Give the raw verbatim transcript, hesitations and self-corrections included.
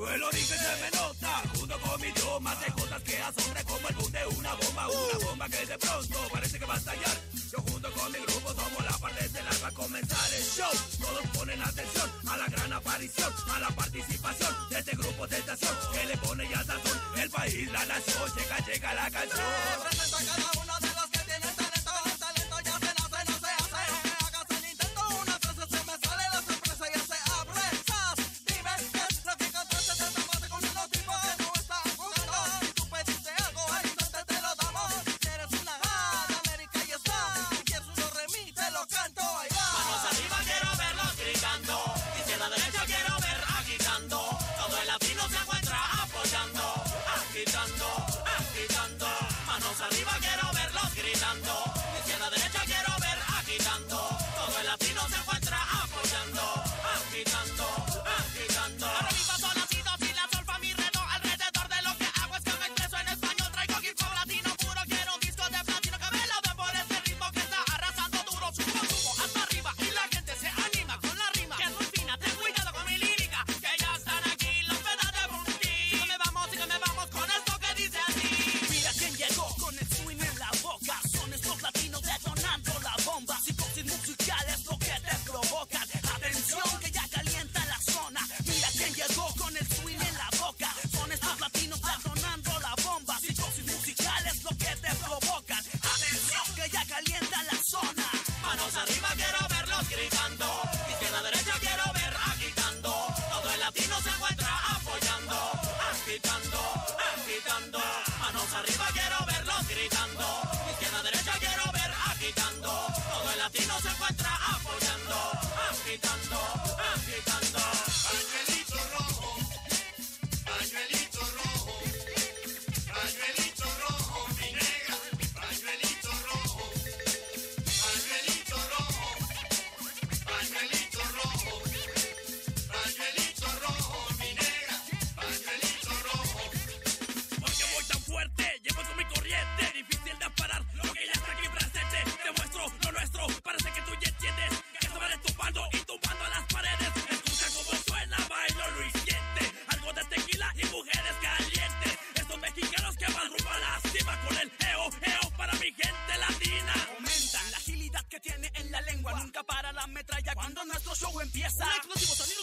El origen se me nota, junto con mi idioma, de cosas que asombran como el boom de una bomba, una bomba que de pronto parece que va a estallar. Yo junto con mi grupo somos la parte estelar para comenzar el show. Todos ponen atención a la gran aparición, a la participación de este grupo de estación que le pone ya sazón. El país, la nación, llega, llega la canción. Represento a cada uno de los que tienen talento, el talento ya se nace, no se hace. Hagas el intento, una frase se me sale, la sorpresa ya se abre. Sas, dime qué es lo que cantaste, te tomaste con unos tipos que no están jugando. Si tú pediste algo, al instante te lo damos. Si eres una A de América y está, si quieres uno remix, te lo canto, ahí va. Manos arriba quiero verlos gritando, izquierda derecha quiero ver agitando. Todo el latino se encuentra apoyando, agitando, agitando. Manos arriba quiero verlos gritando, izquierda derecha quiero ver agitando. Todo el latino se encuentra apoyando, agitando, agitando. Ahora mi paso nacido sin la solfa mi reto. Alrededor de lo que hago es que me expreso en español. Traigo hip hop latino puro, quiero un disco de platino que me lo den por este ritmo que está arrasando duro. Subo, subo hasta arriba y la gente se anima con la rima que es muy fina. Ten cuidado con mi lírica, que ya están aquí los pedas de Bundy. Sígueme vamos, sígueme vamos con esto que dice así. Mira quién llegó con el swing en la boca. Son estos latinos detonando la bomba. Psicosis musical es lo que te provocan. Atención que ya calienta la zona. Mira quién llegó con el swing en la boca. Son estos latinos detonando la bomba. Psicosis musical es lo que te provocan. Atención que ya calienta la zona. Manos arriba quiero verlos gritando, izquierda derecha quiero ver agitando. Todo el latino se encuentra apoyando, agitando, agitando. Manos arriba quiero verlos gritando, izquierda derecha quiero ver agitando. Todo el latino se encuentra apoyando, agitando, agitando. Pañuelito rojo, pañuelito rojo, pañuelito rojo, mi negra, pañuelito rojo, pañuelito rojo, pañuelito rojo, pañuelito rojo, mi negra, pañuelito rojo. Porque voy tan fuerte, llevo con mi corriente, difícil de parar, lo que ya está aquí presente. Demuestro lo nuestro, parece que tú ya entiendes que esto va tumbando y tumbando a las paredes. Escucha cómo suena, bailo lo siente, algo de tequila y mujeres calientes. Estos mexicanos que van rumbo a la cima con el eo, eo para mi gente latina. Aumentan la agilidad que tiene en la lengua, nunca para la metralla cuando nuestro show empieza. Un explosivo sonido